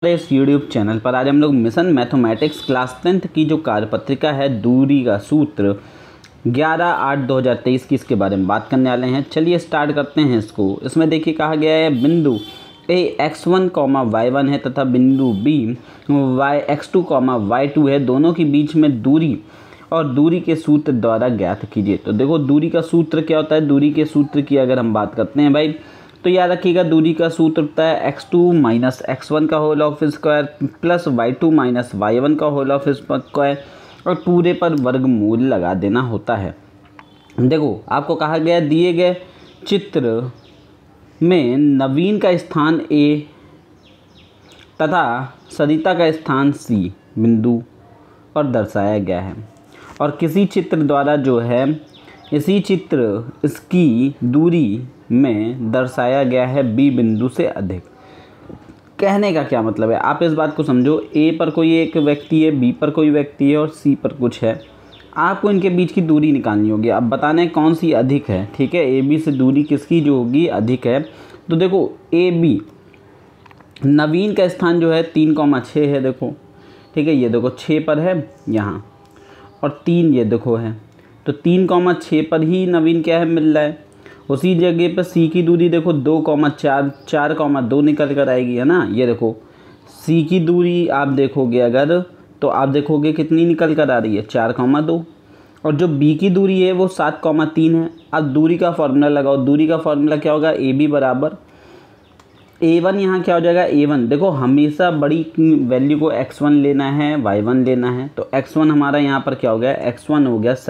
इस YouTube channel पर आज हम लोग मिशन मैथमेटिक्स क्लास 10th की जो कार्यपत्रिका है दूरी का सूत्र 11/8/2023 की इसके बारे में बात करने वाले हैं। चलिए स्टार्ट करते हैं इसको। इसमें देखिए कहा गया है बिंदु ए x1, y1 है तथा बिंदु बी x2, y2 है। दोनों के बीच में दूरी और दूरी के सूत्र द्वारा ज्ञात कीजिए। तो देखो दूरी का सूत्र क्या होता है। दूरी के सूत्र की अगर हम बात करते हैं भाई तो याद रखिएगा दूरी का सूत्र होता है x2 माइनस x1 का whole of square plus y2 minus y1 का होल ऑफ स्क्वायर और पूरे पर वर्गमूल लगा देना होता है। देखो आपको कहा गया दिए गए चित्र में नवीन का स्थान A तथा सरिता का स्थान C बिंदु पर दर्शाया गया है और किसी चित्र द्वारा जो है इसी चित्र इसकी दूरी में दर्शाया गया है B बिंदु से अधिक। कहने का क्या मतलब है, आप इस बात को समझो। A पर कोई एक व्यक्ति है, B पर कोई व्यक्ति है और C पर कुछ है। आपको इनके बीच की दूरी निकालनी होगी। अब बताना है कौन सी अधिक है। ठीक है, ए बी से दूरी किसकी जो होगी अधिक है। तो देखो ए बी नवीन का स्थान जो है 3,6 है। देखो ठीक है, ये देखो 6 पर है यहाँ और 3 ये देखो है। तो 3,6 पर ही नवीन क्या है मिल रहा है। उसी जगह पर सी की दूरी देखो 2,4 4,2 निकल कर आएगी, है ना। ये देखो सी की दूरी आप देखोगे अगर तो आप देखोगे कितनी निकल कर आ रही है 4,2 और जो बी की दूरी है वो 7,3 है। अब दूरी का फॉर्मूला लगाओ। दूरी का फॉर्मूला क्या होगा, ए बी बराबर A1 यहाँ क्या हो जाएगा A1। देखो हमेशा बड़ी वैल्यू को x1 लेना है y1 लेना है। तो x1 हमारा यहाँ पर क्या हो गया, x1 हो गया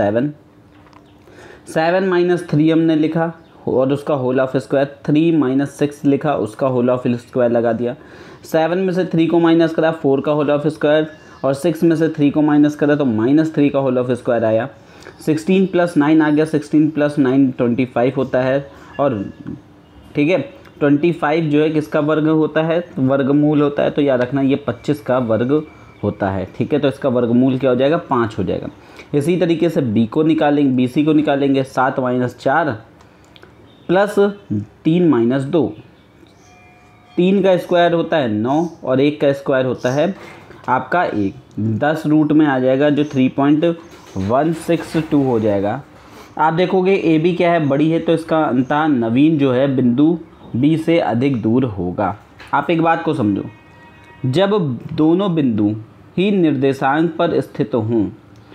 7 माइनस 3 हमने लिखा और उसका होल ऑफ स्क्वायर। 3 माइनस 6 लिखा, उसका होल ऑफ स्क्वायर लगा दिया। 7 में से 3 को माइनस करा 4 का होल ऑफ स्क्वायर और 6 में से 3 को माइनस करा तो -3 का होल ऑफ स्क्वायर आया। 16 + 9 आ गया। 16 + 9 25 होता है और ठीक है 25 जो है किसका वर्ग होता है, वर्गमूल होता है। तो याद रखना ये 25 का वर्ग होता है। ठीक है, तो इसका वर्गमूल क्या हो जाएगा 5 हो जाएगा। इसी तरीके से बी को निकालेंगे, BC को निकालेंगे 7 - 4 प्लस 3 - 2। 3 का स्क्वायर होता है 9 और 1 का स्क्वायर होता है आपका 1। 10 रूट में आ जाएगा जो 3.162 हो जाएगा। आप देखोगे ए बी क्या है बड़ी है तो इसका अंतः नवीन जो है बिंदु बी से अधिक दूर होगा। आप एक बात को समझो, जब दोनों बिंदु ही निर्देशांक पर स्थित हों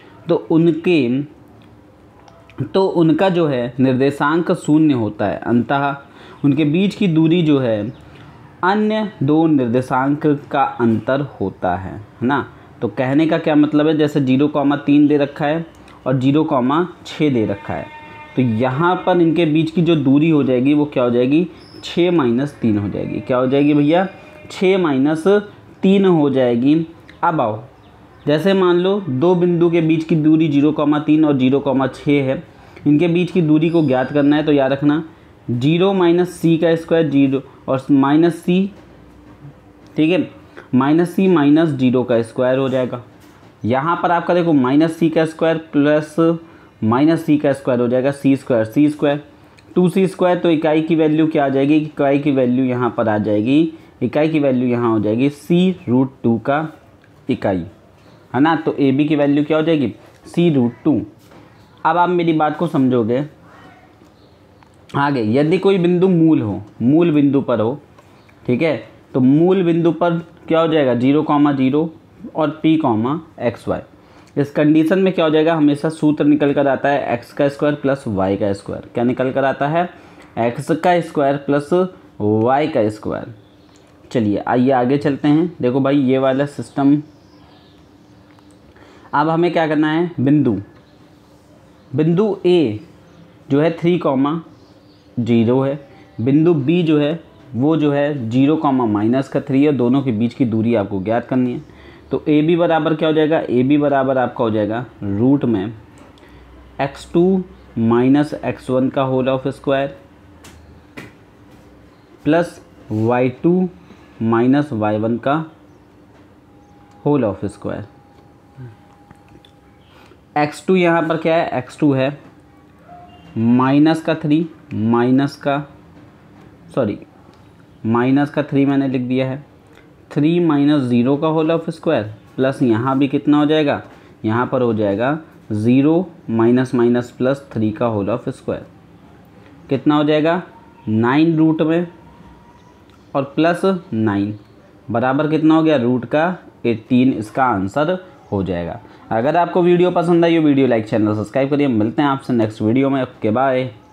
तो उनका जो है निर्देशांक 0 होता है। अंतः उनके बीच की दूरी जो है अन्य दो निर्देशांक का अंतर होता है ना। तो कहने का क्या मतलब है, जैसे 0,3 दे रखा है और 0,6 दे रखा है तो यहाँ पर इनके बीच की जो दूरी हो जाएगी वो क्या हो जाएगी 6 - 3 हो जाएगी। क्या हो जाएगी भैया 6 - 3 हो जाएगी। अब आओ, जैसे मान लो दो बिंदु के बीच की दूरी 0,3 और 0,6 है। इनके बीच की दूरी को ज्ञात करना है तो याद रखना 0 - c का स्क्वायर 0 और -c, ठीक है -c - 0 का स्क्वायर हो जाएगा। यहाँ पर आपका देखो -c का स्क्वायर प्लस -c का स्क्वायर हो जाएगा c स्क्वायर 2c²। तो इकाई की वैल्यू क्या आ जाएगी, इकाई की वैल्यू यहाँ पर आ जाएगी, इकाई की वैल्यू यहाँ हो जाएगी c√2 का इकाई, है ना। तो ए बी की वैल्यू क्या हो जाएगी c√2। अब आप मेरी बात को समझोगे आगे। यदि कोई बिंदु मूल बिंदु पर हो, ठीक है, तो मूल बिंदु पर क्या हो जाएगा 0,0 और p, xy। इस कंडीशन में क्या हो जाएगा, हमेशा सूत्र निकल कर आता है x का स्क्वायर प्लस y का स्क्वायर। क्या निकल कर आता है x का स्क्वायर प्लस y का स्क्वायर। चलिए आइए आगे चलते हैं। देखो भाई ये वाला सिस्टम। अब हमें क्या करना है, बिंदु A जो है 3,0 है। बिंदु B जो है वो जो है 0, -3 है। दोनों के बीच की दूरी आपको ज्ञात करनी है। तो ए बी बराबर क्या हो जाएगा, ए बी बराबर आपका हो जाएगा रूट में x2 - x1 का whole of square plus y2 - y1 का होल ऑफ स्क्वायर। x2 यहाँ पर क्या है, x2 है -3 माइनस का 3 मैंने लिख दिया है 3 माइनस 0 का होल ऑफ स्क्वायर प्लस यहाँ भी कितना हो जाएगा, यहाँ पर हो जाएगा 0 माइनस माइनस प्लस 3 का होल ऑफ स्क्वायर, कितना हो जाएगा 9 रूट में और प्लस 9 बराबर कितना हो गया रूट का 18। इसका आंसर हो जाएगा। अगर आपको वीडियो पसंद आई हो वीडियो लाइक चैनल सब्सक्राइब करिए। मिलते हैं आपसे नेक्स्ट वीडियो में। Okay bye.